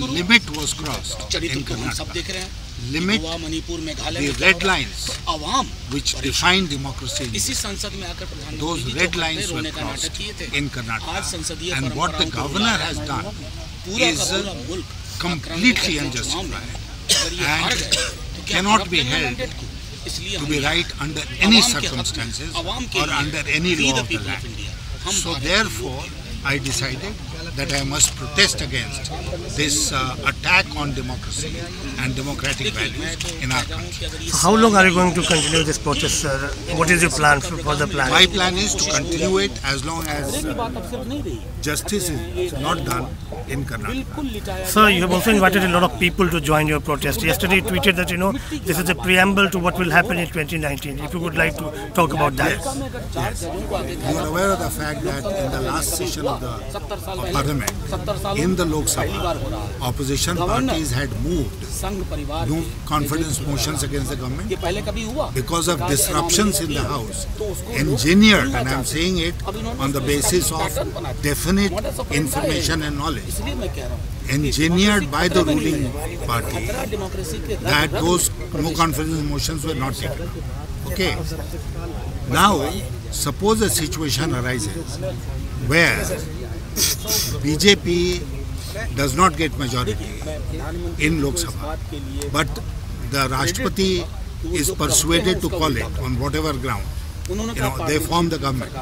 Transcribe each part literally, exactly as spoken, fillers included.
limit was crossed in Karnataka. Limit, the red lines which define democracy, those red lines were crossed in Karnataka. And what the governor has done is completely unjustified and cannot be held to be right under any circumstances or under any law of the land. So therefore, I decided that I must protest against this uh, attack on democracy and democratic values in our country. So how long are you going to continue this protest, sir? What is your plan for, for the plan? My plan is to continue it as long as uh, justice is not done in Karnataka. Sir, you have also invited a lot of people to join your protest. Yesterday you tweeted that, you know, this is a preamble to what will happen in twenty nineteen. If you would like to talk about that. Yes. yes. You are aware of the fact that in the last session of the of Parliament, in the Lok Sabha, opposition parties had moved no confidence motions against the government because of disruptions in the House, engineered, and I am saying it on the basis of definite information and knowledge, engineered by the ruling party, that those no confidence motions were not taken. Okay. Now, suppose a situation arises where B J P does not get majority in Lok Sabha, but the Rashtrapati is persuaded to call it on whatever ground. You know, they form the government.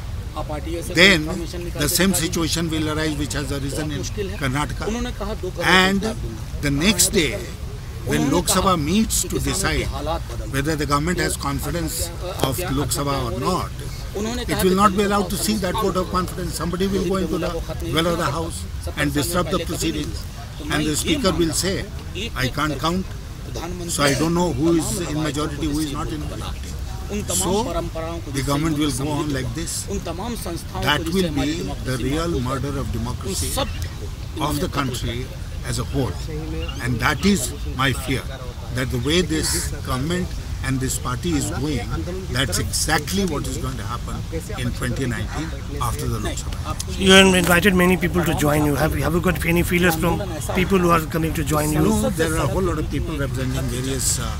Then the same situation will arise which has arisen in Karnataka. And the next day, when Lok Sabha meets to decide whether the government has confidence of Lok Sabha or not, it will not be allowed to seek that vote of confidence. Somebody will go into the well of the House and disrupt the proceedings. And the Speaker will say, I can't count, so I don't know who is in majority, who is not in majority. So, the government will go on like this. That will be the real murder of democracy of the country as a whole. And that is my fear, that the way this government and this party is going, that's exactly what is going to happen in twenty nineteen after the Lok Sabha. You have invited many people to join you. Have you, have you got any feelers from people who are coming to join you? No, there are a whole lot of people representing various uh,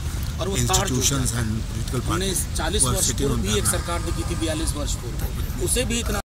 institutions and political parties who are sitting on that.